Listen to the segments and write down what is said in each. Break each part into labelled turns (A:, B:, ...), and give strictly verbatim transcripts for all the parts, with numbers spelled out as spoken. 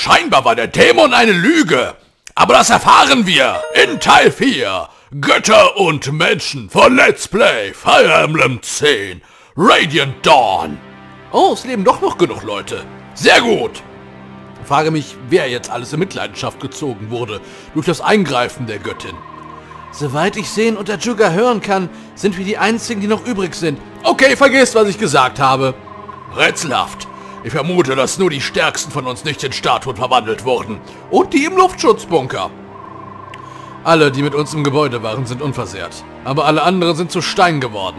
A: Scheinbar war der Dämon eine Lüge. Aber das erfahren wir in Teil vier. Götter und Menschen von Let's Play Fire Emblem zehn. Radiant Dawn. Oh, es leben doch noch genug Leute. Sehr gut. Ich frage mich, wer jetzt alles in Mitleidenschaft gezogen wurde durch das Eingreifen der Göttin. Soweit ich sehen und der Juga hören kann, sind wir die einzigen, die noch übrig sind. Okay, vergesst, was ich gesagt habe. Rätselhaft. Ich vermute, dass nur die Stärksten von uns nicht in Statuen verwandelt wurden. Und die im Luftschutzbunker. Alle, die mit uns im Gebäude waren, sind unversehrt. Aber alle anderen sind zu Stein geworden.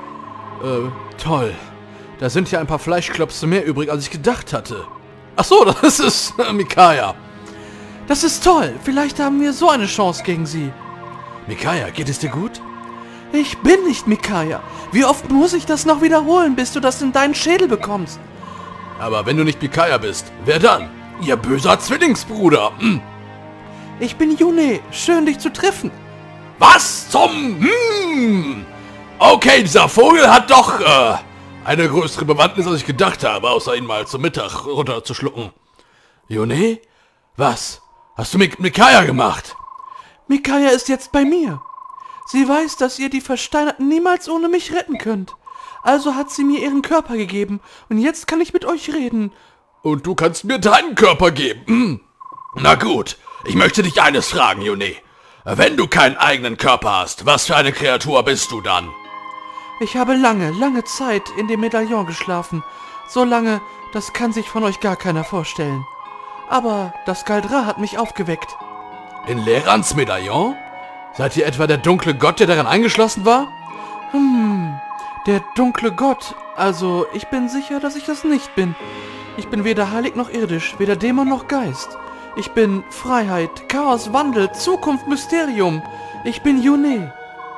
A: Äh, toll. Da sind ja ein paar Fleischklopse mehr übrig, als ich gedacht hatte. Ach so, das ist äh, Micaiah. Das ist toll. Vielleicht haben wir so eine Chance gegen sie. Micaiah, geht es dir gut? Ich bin nicht Micaiah. Wie oft muss ich das noch wiederholen, bis du das in deinen Schädel bekommst? Aber wenn du nicht Micaiah bist, wer dann? Ihr böser Zwillingsbruder. Hm. Ich bin Yune. Schön, dich zu treffen. Was zum... Hm. Okay, dieser Vogel hat doch äh, eine größere Bewandtnis, als ich gedacht habe, außer ihn mal zum Mittag runterzuschlucken. Yune? Was? Hast du mit Micaiah gemacht? Micaiah ist jetzt bei mir. Sie weiß, dass ihr die Versteinerten niemals ohne mich retten könnt. Also hat sie mir ihren Körper gegeben und jetzt kann ich mit euch reden. Und du kannst mir deinen Körper geben? Hm. Na gut, ich möchte dich eines fragen, Yune. Wenn du keinen eigenen Körper hast, was für eine Kreatur bist du dann? Ich habe lange, lange Zeit in dem Medaillon geschlafen. So lange, das kann sich von euch gar keiner vorstellen. Aber das Galdra hat mich aufgeweckt. In Lerans Medaillon? Seid ihr etwa der dunkle Gott, der darin eingeschlossen war? Hm, der dunkle Gott. Also, ich bin sicher, dass ich das nicht bin. Ich bin weder heilig noch irdisch, weder Dämon noch Geist. Ich bin Freiheit, Chaos, Wandel, Zukunft, Mysterium. Ich bin Yune.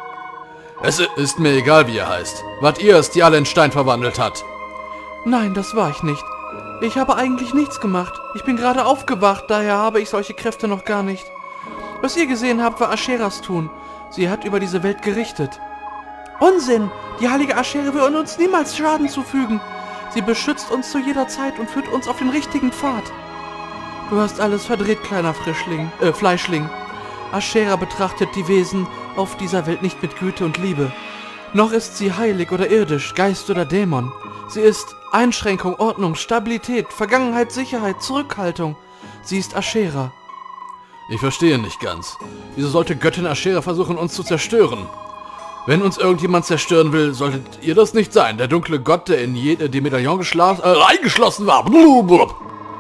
A: Es ist mir egal, wie ihr heißt. Wart ihr es, die alle in Stein verwandelt hat? Nein, das war ich nicht. Ich habe eigentlich nichts gemacht. Ich bin gerade aufgewacht, daher habe ich solche Kräfte noch gar nicht. Was ihr gesehen habt, war Ascheras Tun. Sie hat über diese Welt gerichtet. Unsinn! Die heilige Aschere will uns niemals Schaden zufügen. Sie beschützt uns zu jeder Zeit und führt uns auf den richtigen Pfad. Du hast alles verdreht, kleiner Frischling, äh, Fleischling. Aschera betrachtet die Wesen auf dieser Welt nicht mit Güte und Liebe. Noch ist sie heilig oder irdisch, Geist oder Dämon. Sie ist Einschränkung, Ordnung, Stabilität, Vergangenheit, Sicherheit, Zurückhaltung. Sie ist Aschera. Ich verstehe nicht ganz. Wieso sollte Göttin Aschera versuchen, uns zu zerstören? Wenn uns irgendjemand zerstören will, solltet ihr das nicht sein. Der dunkle Gott, der in jede, die Medaillon geschlafen, äh, eingeschlossen war. Blub.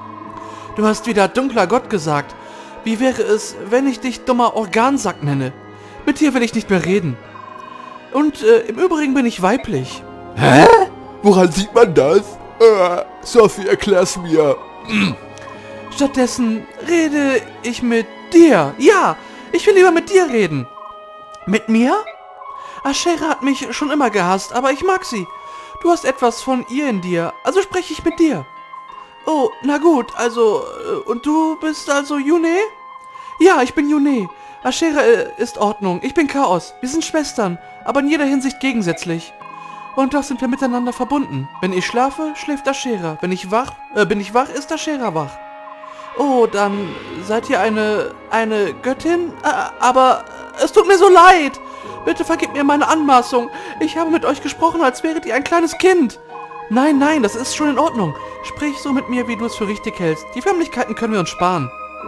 A: Du hast wieder dunkler Gott gesagt. Wie wäre es, wenn ich dich dummer Organsack nenne? Mit dir will ich nicht mehr reden. Und äh, im Übrigen bin ich weiblich. Hä? Woran sieht man das? Äh, Sophie, erklär's mir. Hm. Stattdessen rede ich mit dir. Ja, ich will lieber mit dir reden. Mit mir? Aschera hat mich schon immer gehasst, aber ich mag sie. Du hast etwas von ihr in dir, also spreche ich mit dir. Oh, na gut, also, und du bist also Yune? Ja, ich bin Yune. Aschera ist Ordnung, ich bin Chaos. Wir sind Schwestern, aber in jeder Hinsicht gegensätzlich. Und doch sind wir miteinander verbunden. Wenn ich schlafe, schläft Aschera. Wenn ich wach, äh, bin ich wach, ist Aschera wach. Oh, dann seid ihr eine, eine Göttin? Äh, aber es tut mir so leid. Bitte vergib mir meine Anmaßung. Ich habe mit euch gesprochen, als wäret ihr ein kleines Kind. Nein, nein, das ist schon in Ordnung. Sprich so mit mir, wie du es für richtig hältst. Die Förmlichkeiten können wir uns sparen.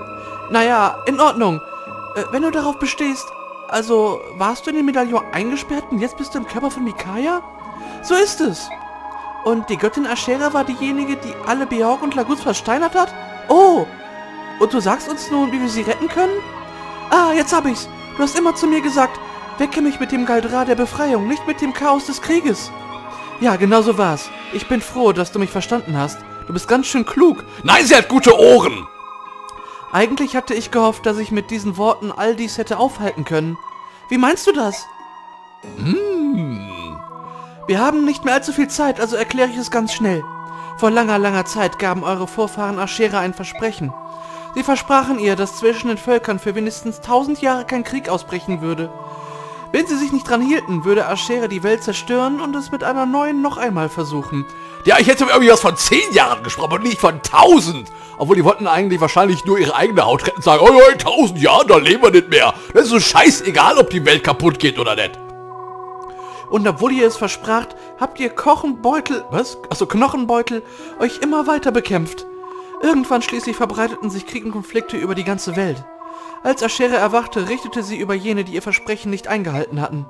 A: Naja, in Ordnung. Äh, wenn du darauf bestehst, also warst du in den Medaillon eingesperrt und jetzt bist du im Körper von Micaiah? So ist es. Und die Göttin Aschera war diejenige, die alle Beorg und Lagus versteinert hat? Oh, und du sagst uns nun, wie wir sie retten können? Ah, jetzt hab ich's. Du hast immer zu mir gesagt, wecke mich mit dem Galdra der Befreiung, nicht mit dem Chaos des Krieges. Ja, genau so war's. Ich bin froh, dass du mich verstanden hast. Du bist ganz schön klug. Nein, sie hat gute Ohren! Eigentlich hatte ich gehofft, dass ich mit diesen Worten all dies hätte aufhalten können. Wie meinst du das? Hm. Wir haben nicht mehr allzu viel Zeit, also erkläre ich es ganz schnell. Vor langer, langer Zeit gaben eure Vorfahren Aschera ein Versprechen. Sie versprachen ihr, dass zwischen den Völkern für wenigstens tausend Jahre kein Krieg ausbrechen würde. Wenn sie sich nicht dran hielten, würde Aschera die Welt zerstören und es mit einer neuen noch einmal versuchen. Ja, ich hätte irgendwie was von zehn Jahren gesprochen und nicht von tausend. Obwohl, die wollten eigentlich wahrscheinlich nur ihre eigene Haut retten und sagen, oh, in tausend Jahren, da leben wir nicht mehr. Das ist so scheißegal, ob die Welt kaputt geht oder nicht.
B: Und obwohl ihr es verspracht, habt ihr Kochenbeutel, was? Also Knochenbeutel, euch immer weiter bekämpft. Irgendwann schließlich verbreiteten sich Krieg und Konflikte über die ganze Welt. Als Aschera erwachte, richtete sie über jene, die ihr Versprechen nicht eingehalten hatten.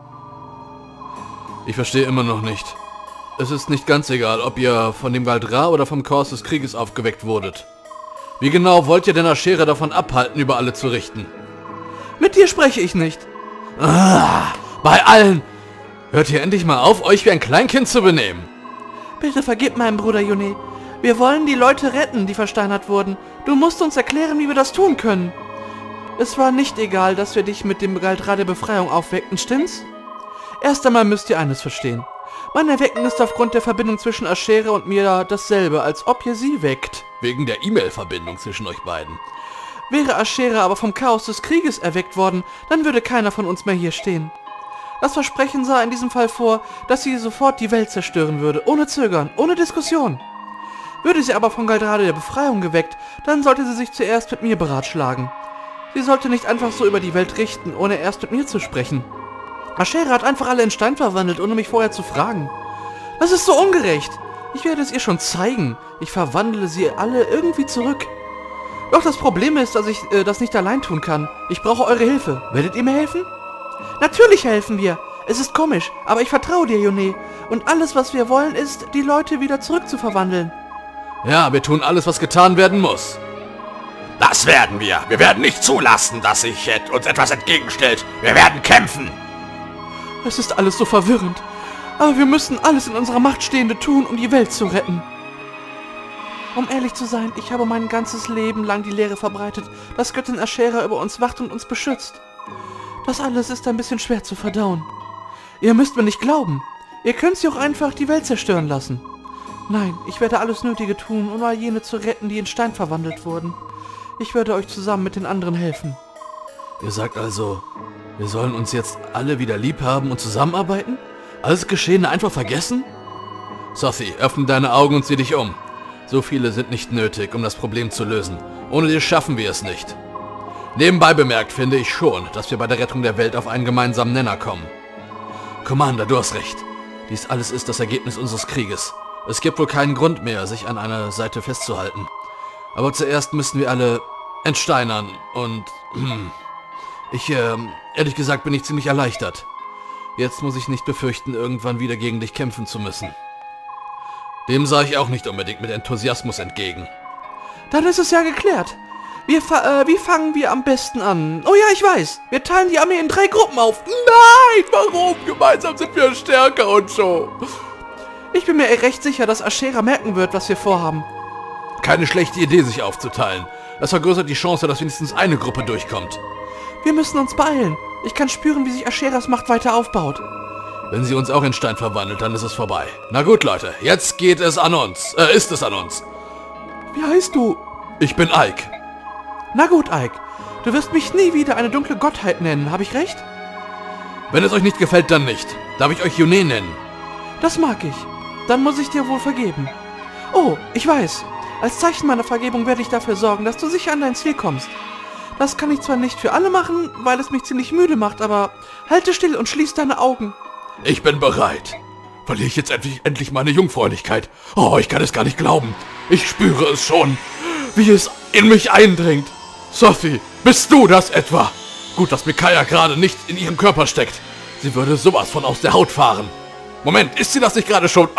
A: Ich verstehe immer noch nicht. Es ist nicht ganz egal, ob ihr von dem Galdra oder vom Chaos des Krieges aufgeweckt wurdet. Wie genau wollt ihr denn Aschera davon abhalten, über alle zu richten?
B: Mit dir spreche ich nicht.
A: Ah, bei allen! Hört ihr endlich mal auf, euch wie ein Kleinkind zu benehmen.
B: Bitte vergib meinem Bruder Yone. Wir wollen die Leute retten, die versteinert wurden. Du musst uns erklären, wie wir das tun können. Es war nicht egal, dass wir dich mit dem Galdra der Befreiung aufweckten, stimmt's? Erst einmal müsst ihr eines verstehen. Mein Erwecken ist aufgrund der Verbindung zwischen Aschera und mir dasselbe, als ob ihr sie weckt.
A: Wegen der E-Mail-Verbindung zwischen euch beiden.
B: Wäre Aschera aber vom Chaos des Krieges erweckt worden, dann würde keiner von uns mehr hier stehen. Das Versprechen sah in diesem Fall vor, dass sie sofort die Welt zerstören würde, ohne Zögern, ohne Diskussion. Würde sie aber von Galdra der Befreiung geweckt, dann sollte sie sich zuerst mit mir beratschlagen. Sie sollte nicht einfach so über die Welt richten, ohne erst mit mir zu sprechen. Aschera hat einfach alle in Stein verwandelt, ohne mich vorher zu fragen. Das ist so ungerecht. Ich werde es ihr schon zeigen. Ich verwandle sie alle irgendwie zurück. Doch das Problem ist, dass ich äh, das nicht allein tun kann. Ich brauche eure Hilfe. Werdet ihr mir helfen? Natürlich helfen wir. Es ist komisch, aber ich vertraue dir, Yone. Und alles, was wir wollen, ist, die Leute wieder zurückzuverwandeln.
A: Ja, wir tun alles, was getan werden muss. Das werden wir. Wir werden nicht zulassen, dass sich uns etwas entgegenstellt. Wir werden kämpfen.
B: Es ist alles so verwirrend. Aber wir müssen alles in unserer Macht Stehende tun, um die Welt zu retten. Um ehrlich zu sein, ich habe mein ganzes Leben lang die Lehre verbreitet, dass Göttin Aschera über uns wacht und uns beschützt. Das alles ist ein bisschen schwer zu verdauen. Ihr müsst mir nicht glauben. Ihr könnt sie auch einfach die Welt zerstören lassen. Nein, ich werde alles Nötige tun, um all jene zu retten, die in Stein verwandelt wurden. Ich werde euch zusammen mit den anderen helfen.
A: Ihr sagt also, wir sollen uns jetzt alle wieder lieb haben und zusammenarbeiten? Alles Geschehene einfach vergessen? Sophie, öffne deine Augen und sieh dich um. So viele sind nicht nötig, um das Problem zu lösen. Ohne dich schaffen wir es nicht. Nebenbei bemerkt finde ich schon, dass wir bei der Rettung der Welt auf einen gemeinsamen Nenner kommen. Commander, du hast recht. Dies alles ist das Ergebnis unseres Krieges. Es gibt wohl keinen Grund mehr, sich an einer Seite festzuhalten. Aber zuerst müssen wir alle entsteinern und... Hm, ich, äh, ehrlich gesagt bin ich ziemlich erleichtert. Jetzt muss ich nicht befürchten, irgendwann wieder gegen dich kämpfen zu müssen. Dem sah ich auch nicht unbedingt mit Enthusiasmus entgegen.
B: Dann ist es ja geklärt. Wir fa äh, wie fangen wir am besten an? Oh ja, ich weiß. Wir teilen die Armee in drei Gruppen auf.
A: Nein, warum? Gemeinsam sind wir stärker und so.
B: Ich bin mir recht sicher, dass Aschera merken wird, was wir vorhaben.
A: Keine schlechte Idee, sich aufzuteilen. Das vergrößert die Chance, dass wenigstens eine Gruppe durchkommt.
B: Wir müssen uns beeilen. Ich kann spüren, wie sich Ascheras Macht weiter aufbaut.
A: Wenn sie uns auch in Stein verwandelt, dann ist es vorbei. Na gut, Leute, jetzt geht es an uns. Äh, ist es an uns.
B: Wie heißt du?
A: Ich bin Ike.
B: Na gut, Ike. Du wirst mich nie wieder eine dunkle Gottheit nennen, habe ich recht?
A: Wenn es euch nicht gefällt, dann nicht. Darf ich euch Yone nennen?
B: Das mag ich. Dann muss ich dir wohl vergeben. Oh, ich weiß. Als Zeichen meiner Vergebung werde ich dafür sorgen, dass du sicher an dein Ziel kommst. Das kann ich zwar nicht für alle machen, weil es mich ziemlich müde macht, aber halte still und schließ deine Augen.
A: Ich bin bereit. Verliere ich jetzt endlich, endlich meine Jungfräulichkeit? Oh, ich kann es gar nicht glauben. Ich spüre es schon, wie es in mich eindringt. Sophie, bist du das etwa? Gut, dass Micaiah gerade nicht in ihrem Körper steckt. Sie würde sowas von aus der Haut fahren. Moment, ist sie das nicht gerade schon?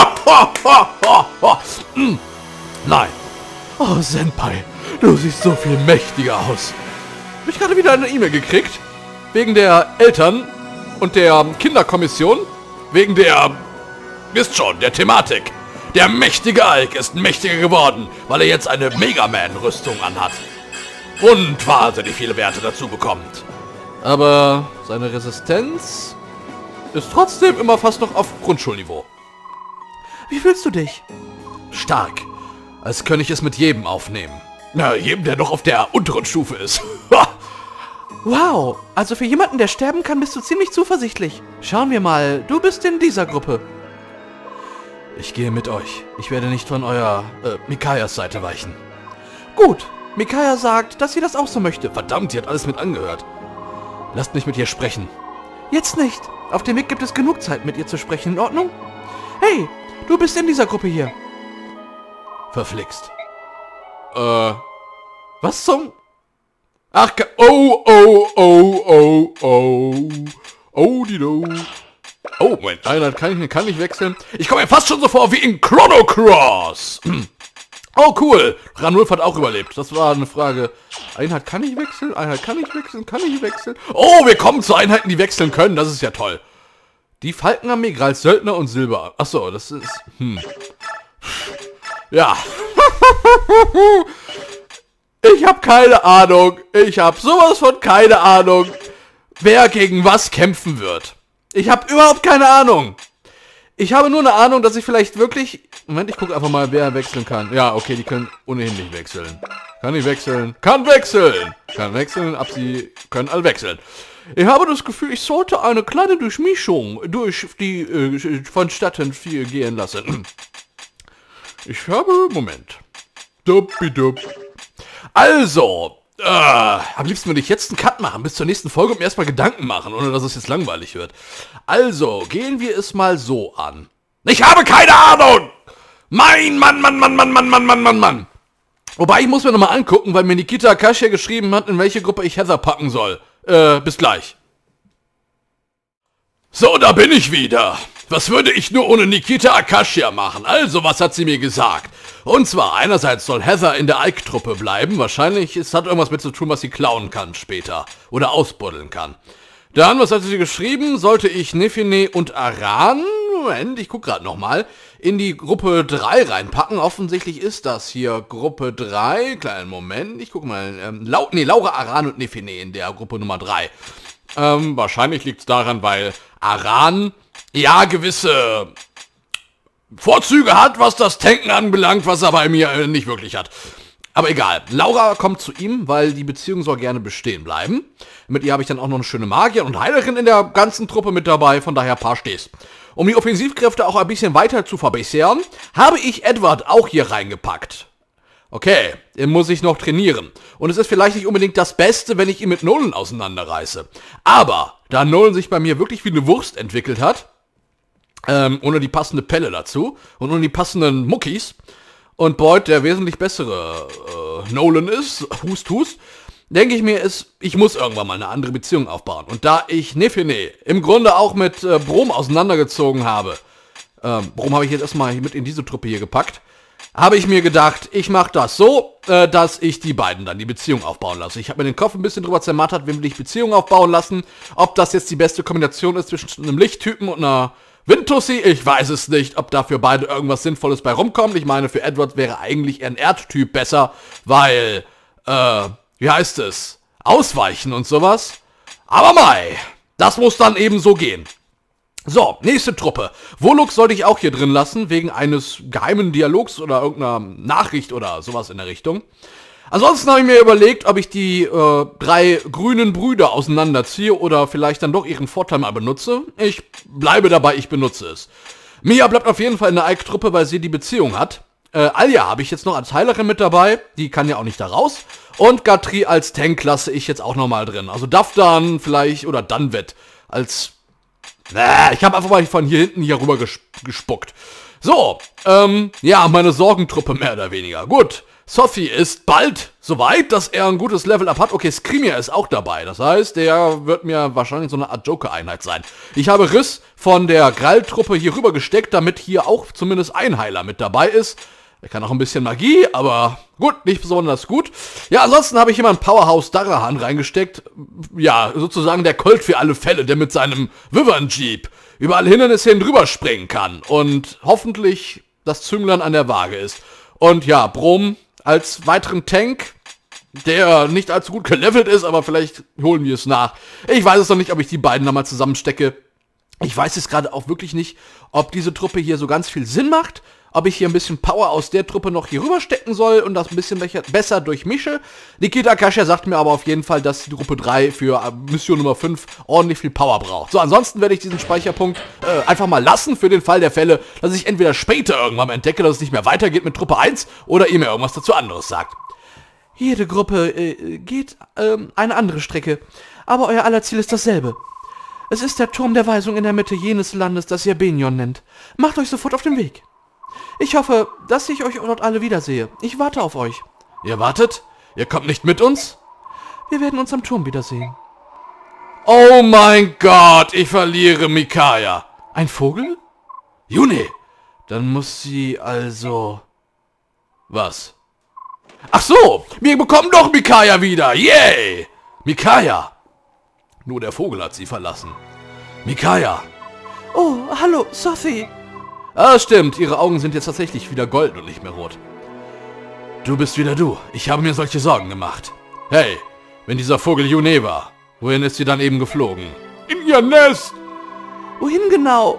A: Nein. Oh, Senpai, du siehst so viel mächtiger aus. Hab ich gerade wieder eine E-Mail gekriegt? Wegen der Eltern und der Kinderkommission? Wegen der... Wisst schon, der Thematik. Der mächtige Ike ist mächtiger geworden, weil er jetzt eine Mega Man-Rüstung anhat. Und wahnsinnig viele Werte dazu bekommt. Aber seine Resistenz ist trotzdem immer fast noch auf Grundschulniveau.
B: Wie fühlst du dich?
A: Stark. Als könnte ich es mit jedem aufnehmen. Na, jedem, der noch auf der unteren Stufe ist.
B: Wow, also für jemanden, der sterben kann, bist du ziemlich zuversichtlich. Schauen wir mal, du bist in dieser Gruppe. Ich gehe mit euch. Ich werde nicht von eurer äh, Mikayas Seite weichen. Gut. Mikaya sagt, dass sie das auch so möchte. Verdammt, sie hat alles mit angehört. Lasst mich mit ihr sprechen. Jetzt nicht. Auf dem Weg gibt es genug Zeit, mit ihr zu sprechen. In Ordnung? Hey, du bist in dieser Gruppe hier. Verflixt. Äh, was zum... Ach, oh, oh, oh, oh, oh. Oh, die do. Oh, Moment, Einheit kann ich, kann ich wechseln. Ich komme mir fast schon so vor wie in Chrono Cross. Oh, cool. Ranulf hat auch überlebt. Das war eine Frage. Einheit kann ich wechseln? Einheit kann ich wechseln? Kann ich wechseln? Oh, wir kommen zu Einheiten, die wechseln können. Das ist ja toll. Die Falkenarmee, Grals Söldner und Silber. Achso, das ist... Hm. Ja. Ich habe keine Ahnung. Ich habe sowas von keine Ahnung, wer gegen was kämpfen wird. Ich habe überhaupt keine Ahnung. Ich habe nur eine Ahnung, dass ich vielleicht wirklich... Moment, ich gucke einfach mal, wer wechseln kann. Ja, okay, die können ohnehin nicht wechseln. Kann nicht wechseln. Kann wechseln. Kann wechseln, ab sie können alle wechseln. Ich habe das Gefühl, ich sollte eine kleine Durchmischung durch die äh, vonstatten viel gehen lassen. Ich habe... Moment. Duppidupp. Also, äh, am liebsten würde ich jetzt einen Cut machen, bis zur nächsten Folge und mir erstmal Gedanken machen, ohne dass es jetzt langweilig wird. Also, gehen wir es mal so an. Ich habe keine Ahnung! Mein Mann, Mann, Mann, Mann, Mann, Mann, Mann, Mann, Mann. Wobei, ich muss mir nochmal angucken, weil mir Nikita Akashia geschrieben hat, in welche Gruppe ich Heather packen soll. Äh, bis gleich. So, da bin ich wieder. Was würde ich nur ohne Nikita Akashia machen? Also, was hat sie mir gesagt? Und zwar, einerseits soll Heather in der Ike-Truppe bleiben. Wahrscheinlich, es hat irgendwas mit zu tun, was sie klauen kann später. Oder ausbuddeln kann. Dann, was hat sie geschrieben? Sollte ich Nefene und Aran, Moment, ich guck gerade nochmal, in die Gruppe drei reinpacken. Offensichtlich ist das hier Gruppe drei. Kleinen Moment, ich guck mal. Ähm, Lau nee, Laura, Aran und Nefene in der Gruppe Nummer drei. Ähm, wahrscheinlich liegt es daran, weil Aran ja gewisse Vorzüge hat, was das Tanken anbelangt, was er bei mir äh, nicht wirklich hat. Aber egal. Laura kommt zu ihm, weil die Beziehung soll gerne bestehen bleiben. Mit ihr habe ich dann auch noch eine schöne Magier und Heilerin in der ganzen Truppe mit dabei, von daher paar steh's. Um die Offensivkräfte auch ein bisschen weiter zu verbessern, habe ich Edward auch hier reingepackt. Okay, den muss ich noch trainieren. Und es ist vielleicht nicht unbedingt das Beste, wenn ich ihn mit Nolan auseinanderreiße. Aber, da Nolan sich bei mir wirklich wie eine Wurst entwickelt hat, ähm, ohne die passende Pelle dazu und ohne die passenden Muckis, und Boyd der wesentlich bessere äh, Nolan ist, hust, hust, denke ich mir, ist, ich muss irgendwann mal eine andere Beziehung aufbauen. Und da ich Nefene im Grunde auch mit äh, Brom auseinandergezogen habe, ähm, Brom habe ich jetzt erstmal mit in diese Truppe hier gepackt, habe ich mir gedacht, ich mache das so, äh, dass ich die beiden dann die Beziehung aufbauen lasse. Ich habe mir den Kopf ein bisschen drüber zermattert, wem will ich Beziehung aufbauen lassen, ob das jetzt die beste Kombination ist zwischen einem Lichttypen und einer Windtussi, ich weiß es nicht, ob da für beide irgendwas Sinnvolles bei rumkommt. Ich meine, für Edward wäre eigentlich ein Erdtyp besser, weil, äh, wie heißt es, ausweichen und sowas. Aber mei, das muss dann eben so gehen. So, nächste Truppe. Volux sollte ich auch hier drin lassen, wegen eines geheimen Dialogs oder irgendeiner Nachricht oder sowas in der Richtung. Ansonsten habe ich mir überlegt, ob ich die äh, drei grünen Brüder auseinanderziehe oder vielleicht dann doch ihren Vorteil mal benutze. Ich bleibe dabei, ich benutze es. Mia bleibt auf jeden Fall in der Ike-Truppe, weil sie die Beziehung hat. Äh, Alja habe ich jetzt noch als Heilerin mit dabei, die kann ja auch nicht da raus. Und Gatri als Tank lasse ich jetzt auch nochmal drin. Also Dafdan vielleicht oder Danvet als... Äh, ich habe einfach mal von hier hinten hier rüber ges gespuckt. So, ähm, ja, meine Sorgentruppe mehr oder weniger. Gut. Sophie ist bald soweit, dass er ein gutes Level-Up hat. Okay, Skrimir ist auch dabei. Das heißt, der wird mir wahrscheinlich so eine Art Joker-Einheit sein. Ich habe Riss von der Grall-Truppe hier rüber gesteckt, damit hier auch zumindest ein Heiler mit dabei ist. Er kann auch ein bisschen Magie, aber gut, nicht besonders gut. Ja, ansonsten habe ich jemanden Powerhouse Darahan reingesteckt. Ja, sozusagen der Colt für alle Fälle, der mit seinem Wyvern-Jeep überall Hindernisse hin drüber springen kann. Und hoffentlich das Zünglein an der Waage ist. Und ja, Brom als weiteren Tank, der nicht allzu gut gelevelt ist, aber vielleicht holen wir es nach. Ich weiß es noch nicht, ob ich die beiden nochmal zusammenstecke. Ich weiß jetzt gerade auch wirklich nicht, ob diese Truppe hier so ganz viel Sinn macht, ob ich hier ein bisschen Power aus der Truppe noch hier rüberstecken soll und das ein bisschen besser durchmische. Nikita Kascha sagt mir aber auf jeden Fall, dass die Gruppe drei für Mission Nummer fünf ordentlich viel Power braucht. So, ansonsten werde ich diesen Speicherpunkt äh, einfach mal lassen für den Fall der Fälle, dass ich entweder später irgendwann entdecke, dass es nicht mehr weitergeht mit Truppe eins oder ihr mir irgendwas dazu anderes sagt. Jede Gruppe äh, geht ähm, eine andere Strecke, aber euer aller Ziel ist dasselbe. Es ist der Turm der Weisung in der Mitte jenes Landes, das ihr Benion nennt. Macht euch sofort auf den Weg. Ich hoffe, dass ich euch dort alle wiedersehe. Ich warte auf euch. Ihr wartet? Ihr kommt nicht mit uns? Wir werden uns am Turm wiedersehen. Oh mein Gott, ich verliere Micaiah. Ein Vogel? June, dann muss sie also... Was? Ach so, wir bekommen doch Micaiah wieder. Yay! Micaiah. Nur der Vogel hat sie verlassen. Micaiah. Oh, hallo, Sophie. Ah, stimmt, ihre Augen sind jetzt tatsächlich wieder golden und nicht mehr rot. Du bist wieder du. Ich habe mir solche Sorgen gemacht. Hey, wenn dieser Vogel June war, wohin ist sie dann eben geflogen? In ihr Nest. Wohin genau?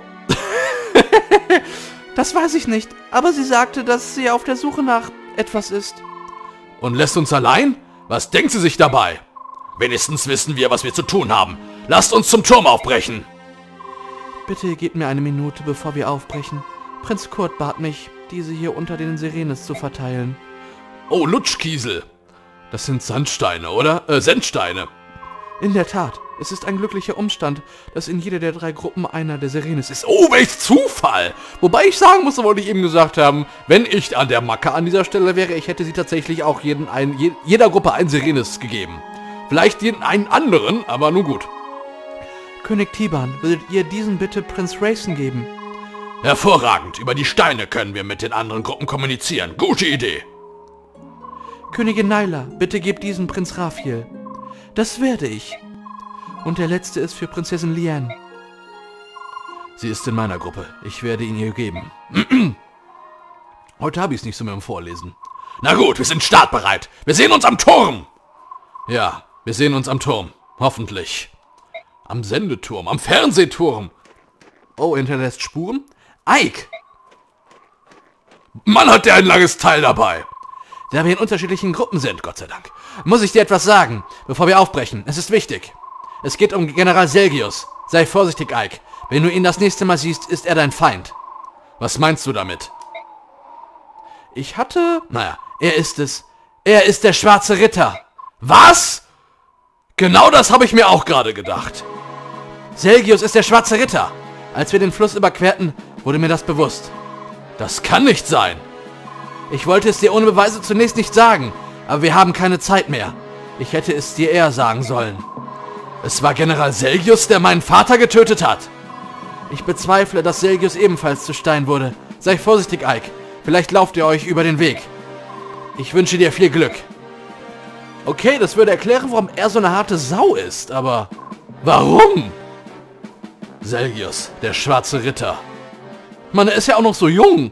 B: Das weiß ich nicht, aber sie sagte, dass sie auf der Suche nach etwas ist. Und lässt uns allein? Was denkt sie sich dabei? Wenigstens wissen wir, was wir zu tun haben. Lasst uns zum Turm aufbrechen. Bitte gebt mir eine Minute, bevor wir aufbrechen. Prinz Kurt bat mich, diese hier unter den Sirenes zu verteilen. Oh, Lutschkiesel. Das sind Sandsteine, oder? Äh, Sandsteine. In der Tat. Es ist ein glücklicher Umstand, dass in jeder der drei Gruppen einer der Sirenes ist. Oh, welch Zufall! Wobei ich sagen muss, wollte ich eben gesagt haben, wenn ich an der Macke an dieser Stelle wäre, ich hätte sie tatsächlich auch jeden ein, je, jeder Gruppe ein Sirenes gegeben. Vielleicht jeden einen anderen, aber nun gut. König Tiban, würdet ihr diesen bitte Prinz Rayson geben? Hervorragend. Über die Steine können wir mit den anderen Gruppen kommunizieren. Gute Idee. Königin Nyla, bitte gebt diesen Prinz Raphael. Das werde ich. Und der letzte ist für Prinzessin Liane. Sie ist in meiner Gruppe. Ich werde ihn ihr geben. Heute habe ich es nicht so mit dem Vorlesen. Na gut, wir sind startbereit. Wir sehen uns am Turm. Ja, wir sehen uns am Turm. Hoffentlich. Am Sendeturm, am Fernsehturm. Oh, hinterlässt Spuren? Ike! Mann, hat der ein langes Teil dabei. Da wir in unterschiedlichen Gruppen sind, Gott sei Dank, muss ich dir etwas sagen, bevor wir aufbrechen. Es ist wichtig. Es geht um General Selgius. Sei vorsichtig, Ike. Wenn du ihn das nächste Mal siehst, ist er dein Feind. Was meinst du damit? Ich hatte... Naja, er ist es. Er ist der schwarze Ritter. Was? Genau das habe ich mir auch gerade gedacht. Selgius ist der schwarze Ritter. Als wir den Fluss überquerten, wurde mir das bewusst. Das kann nicht sein. Ich wollte es dir ohne Beweise zunächst nicht sagen, aber wir haben keine Zeit mehr. Ich hätte es dir eher sagen sollen. Es war General Selgius, der meinen Vater getötet hat. Ich bezweifle, dass Selgius ebenfalls zu Stein wurde. Sei vorsichtig, Ike. Vielleicht lauft ihr euch über den Weg. Ich wünsche dir viel Glück. Okay, das würde erklären, warum er so eine harte Sau ist, aber... Warum? Selgius, der schwarze Ritter. Mann, er ist ja auch noch so jung.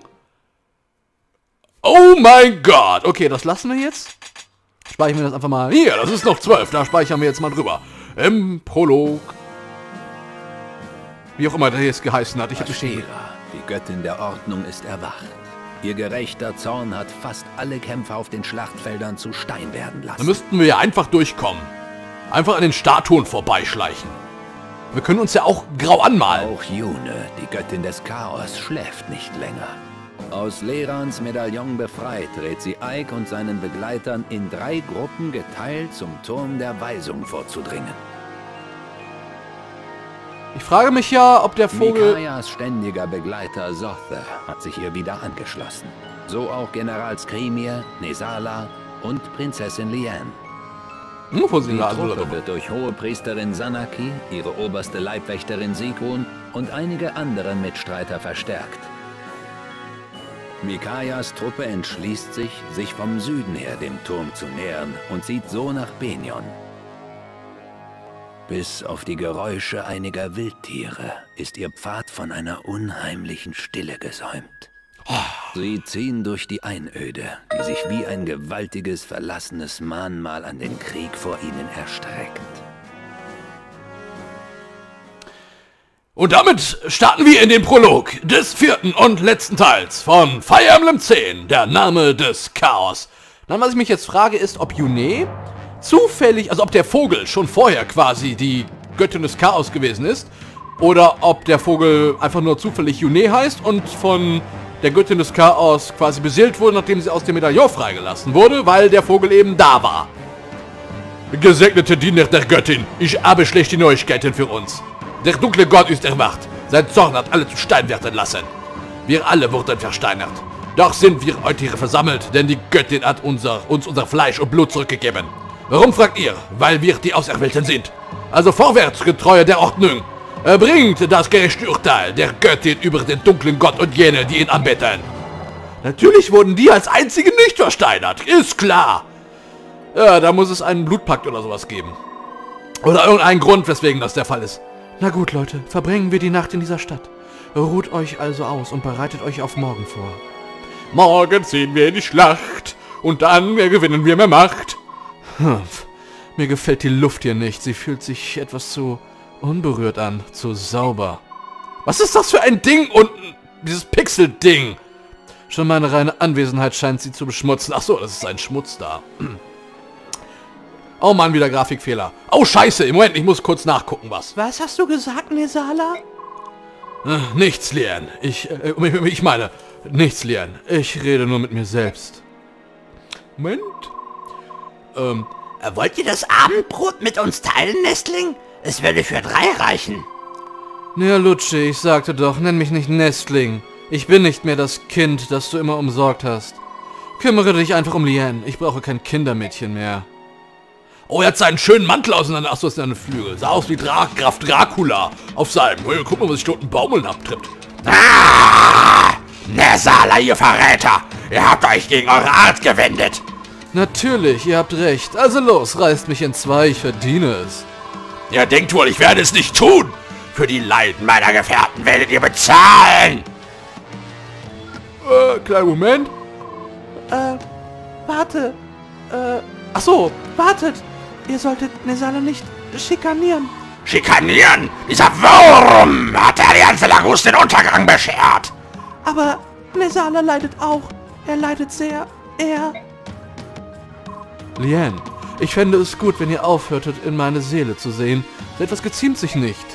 B: Oh mein Gott. Okay, das lassen wir jetzt. Speichern wir das einfach mal. Hier, das ist noch zwölf. Da speichern wir jetzt mal drüber. Im Prolog. Wie auch immer der jetzt geheißen hat. Ich habe
C: Ashera, die Göttin der Ordnung, ist erwacht. Ihr gerechter Zorn hat fast alle Kämpfer auf den Schlachtfeldern zu Stein werden lassen.
A: Da müssten wir ja einfach durchkommen. Einfach an den Statuen vorbeischleichen. Wir können uns ja auch grau anmalen.
C: Auch June, die Göttin des Chaos, schläft nicht länger. Aus Lerans Medaillon befreit, rät sie Ike und seinen Begleitern in drei Gruppen geteilt zum Turm der Weisung vorzudringen.
B: Ich frage mich ja, ob der Vogel...
C: Micaiahs ständiger Begleiter Sothe hat sich ihr wieder angeschlossen. So auch General Skrimir, Nesala und Prinzessin Liane.
B: Hm, wo sind
C: Die
B: wir also
C: Truppe wird durch Hohepriesterin Sanaki, ihre oberste Leibwächterin Sigrun und einige andere Mitstreiter verstärkt. Micaiahs Truppe entschließt sich, sich vom Süden her dem Turm zu nähern und zieht so nach Benion. Bis auf die Geräusche einiger Wildtiere ist ihr Pfad von einer unheimlichen Stille gesäumt. Sie ziehen durch die Einöde, die sich wie ein gewaltiges, verlassenes Mahnmal an den Krieg vor ihnen erstreckt.
A: Und damit starten wir in den Prolog des vierten und letzten Teils von Fire Emblem zehn, der Name des Chaos.
B: Dann, was ich mich jetzt frage, ist, ob Yune zufällig, also ob der Vogel schon vorher quasi die Göttin des Chaos gewesen ist, oder ob der Vogel einfach nur zufällig Yune heißt und von der Göttin des Chaos quasi beseelt wurde, nachdem sie aus dem Medaillon freigelassen wurde, weil der Vogel eben da war.
A: Gesegnete Diener der Göttin, ich habe schlechte Neuigkeiten für uns. Der dunkle Gott ist erwacht. Sein Zorn hat alle zu Stein werden lassen. Wir alle wurden versteinert. Doch sind wir heute hier versammelt, denn die Göttin hat unser, uns unser Fleisch und Blut zurückgegeben. Warum, fragt ihr? Weil wir die Auserwählten sind. Also vorwärts, Getreue der Ordnung. Er bringt das gerechte Urteil der Göttin über den dunklen Gott und jene, die ihn anbeten. Natürlich wurden die als einzige nicht versteinert, ist klar. Ja, da muss es einen Blutpakt oder sowas geben. Oder irgendeinen Grund, weswegen das der Fall ist.
B: Na gut, Leute, verbringen wir die Nacht in dieser Stadt. Ruht euch also aus und bereitet euch auf morgen vor.
A: Morgen ziehen wir in die Schlacht und dann gewinnen wir mehr Macht.
B: Hm, mir gefällt die Luft hier nicht. Sie fühlt sich etwas zu unberührt an, zu sauber.
A: Was ist das für ein Ding unten? Dieses Pixel-Ding.
B: Schon meine reine Anwesenheit scheint sie zu beschmutzen. Ach so, das ist ein Schmutz da.
A: Oh Mann, wieder Grafikfehler. Oh Scheiße, im Moment, ich muss kurz nachgucken, was.
B: Was hast du gesagt, Nesala?
A: Äh, nichts, Lian. Ich, äh, ich meine, nichts, Lian. Ich rede nur mit mir selbst. Moment.
D: Ähm, wollt ihr das Abendbrot mit uns teilen, Nestling? Es würde für drei reichen.
B: Ja, Lutschi, ich sagte doch, nenn mich nicht Nestling. Ich bin nicht mehr das Kind, das du immer umsorgt hast. Kümmere dich einfach um Lian. Ich brauche kein Kindermädchen mehr.
A: Oh, er hat seinen schönen Mantel auseinander. Achso, ist eine Flügel. Sah aus wie Dra Graf Dracula auf seinem. Oh, guck mal, was sich dort ein Baumeln abtrippt.
D: Ah! Nesala, ihr Verräter! Ihr habt euch gegen eure Art gewendet.
B: Natürlich, ihr habt recht. Also los, reißt mich in zwei, ich verdiene es.
A: Ihr denkt wohl, ich werde es nicht tun.
D: Für die Leiden meiner Gefährten werdet ihr bezahlen.
A: Äh, kleinen Moment.
B: Äh, warte. Äh, ach so, wartet. Ihr solltet Nesala nicht schikanieren.
D: Schikanieren? Dieser Wurm hat der Allianz Lagus den Untergang beschert.
B: Aber Nesala leidet auch. Er leidet sehr. Er... Lian, ich fände es gut, wenn ihr aufhörtet, in meine Seele zu sehen. So etwas geziemt sich nicht.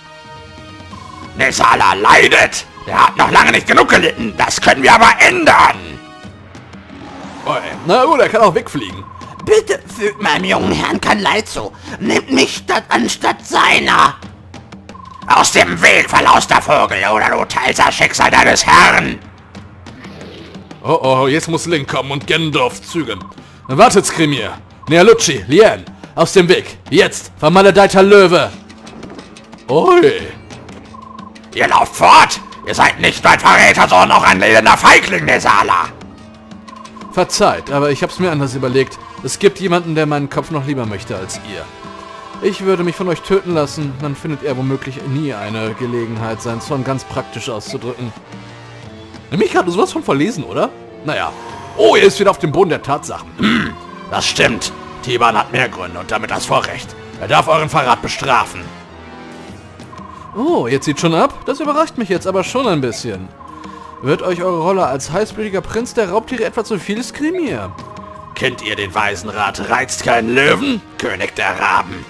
D: Nesala leidet. Er hat noch lange nicht genug gelitten. Das können wir aber ändern.
A: Oh, na gut, er kann auch wegfliegen.
D: Bitte fügt meinem jungen Herrn kein Leid zu. Nehmt mich statt anstatt seiner. Aus dem Weg, verlauster Vogel, oder du teilst das Schicksal deines Herrn.
A: Oh oh, jetzt muss Link kommen und Gendorf zügeln. Wartet, Skrimir. Nealucci, Lian, aus dem Weg. Jetzt, vermaledeiter Löwe. Oi.
D: Ihr lauft fort. Ihr seid nicht mein Verräter, sondern auch ein elender Feigling, Nesala.
B: Verzeiht, aber ich hab's mir anders überlegt. Es gibt jemanden, der meinen Kopf noch lieber möchte als ihr. Ich würde mich von euch töten lassen, dann findet er womöglich nie eine Gelegenheit, seinen Zorn ganz praktisch auszudrücken.
A: Nämlich gerade sowas von verlesen, oder? Naja. Oh, er ist wieder auf dem Boden der Tatsachen.
D: Hm, das stimmt. Tiban hat mehr Gründe und damit das Vorrecht. Er darf euren Verrat bestrafen.
B: Oh, jetzt sieht schon ab? Das überrascht mich jetzt aber schon ein bisschen. Wird euch eure Rolle als heißblütiger Prinz der Raubtiere etwa zu viel, Skrimir?
D: Kennt ihr den weisen Rat, reizt keinen Löwen, König der Raben?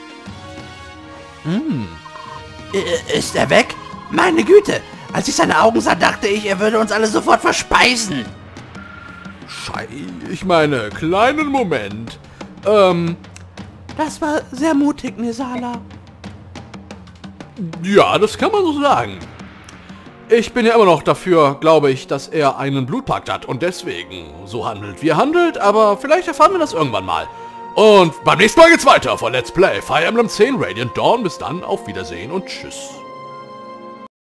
D: Hm. Ist er weg? Meine Güte, als ich seine Augen sah, dachte ich, er würde uns alle sofort verspeisen.
A: Schei, ich meine, kleinen Moment. Ähm,
B: das war sehr mutig, Nesala.
A: Ja, das kann man so sagen. Ich bin ja immer noch dafür, glaube ich, dass er einen Blutpakt hat und deswegen so handelt, wie er handelt, aber vielleicht erfahren wir das irgendwann mal. Und beim nächsten Mal geht's weiter von Let's Play Fire Emblem zehn Radiant Dawn. Bis dann, auf Wiedersehen und tschüss.